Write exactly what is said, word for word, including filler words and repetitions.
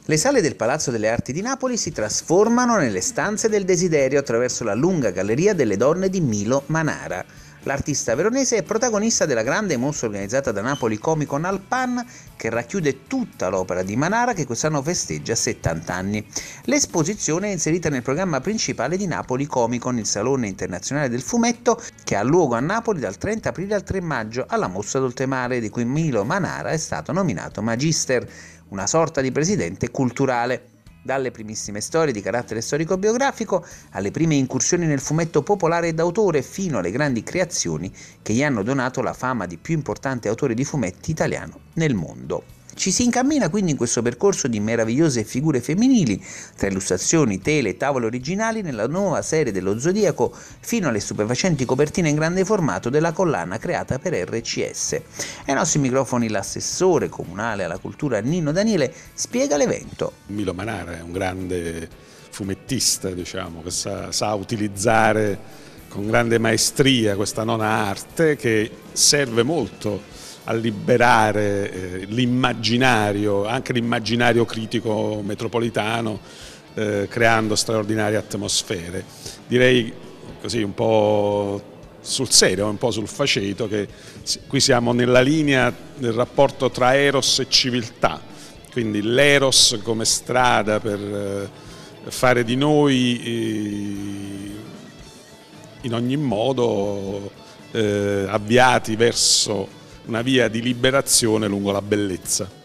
Le sale del Palazzo delle Arti di Napoli si trasformano nelle stanze del desiderio attraverso la lunga galleria delle donne di Milo Manara. L'artista veronese è protagonista della grande mostra organizzata da Napoli Comic Con al Pan, che racchiude tutta l'opera di Manara, che quest'anno festeggia settanta anni. L'esposizione è inserita nel programma principale di Napoli Comic Con, il Salone Internazionale del Fumetto, che ha luogo a Napoli dal trenta aprile al tre maggio alla Mostra d'Oltremare, di cui Milo Manara è stato nominato Magister, una sorta di presidente culturale. Dalle primissime storie di carattere storico-biografico alle prime incursioni nel fumetto popolare e d'autore, fino alle grandi creazioni che gli hanno donato la fama di più importante autore di fumetti italiano nel mondo. Ci si incammina quindi in questo percorso di meravigliose figure femminili, tra illustrazioni, tele e tavole originali, nella nuova serie dello Zodiaco, fino alle stupefacenti copertine in grande formato della collana creata per R C S. Ai nostri microfoni l'assessore comunale alla cultura Nino Daniele spiega l'evento. Milo Manara è un grande fumettista, diciamo, che sa, sa utilizzare con grande maestria questa nona arte, che serve molto a liberare eh, l'immaginario, anche l'immaginario critico metropolitano, eh, creando straordinarie atmosfere. Direi così un po' sul serio, un po' sul faceto, che qui siamo nella linea del rapporto tra eros e civiltà, quindi l'eros come strada per eh, fare di noi eh, in ogni modo eh, avviati verso una via di liberazione lungo la bellezza.